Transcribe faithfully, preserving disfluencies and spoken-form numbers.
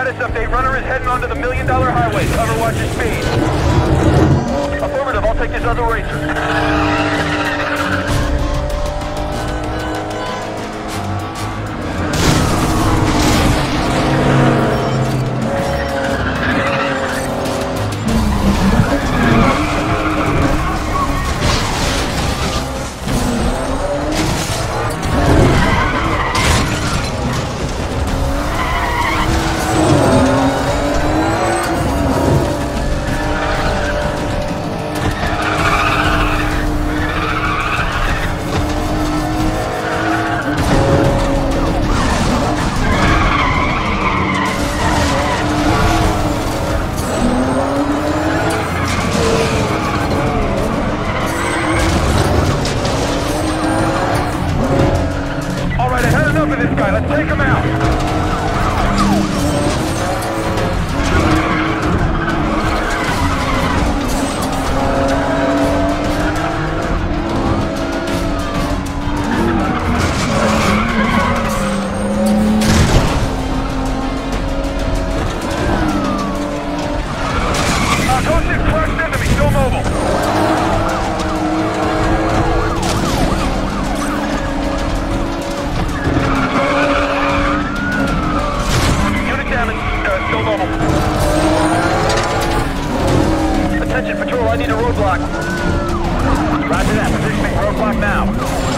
Status update. Runner is heading onto the Million Dollar Highway. Cover, watch your speed. Affirmative, I'll take this other racer. Let's take him out. Uh, Ghost is crushed into me, still mobile. Attention, patrol, I need a roadblock. Roger that, positioning roadblock now.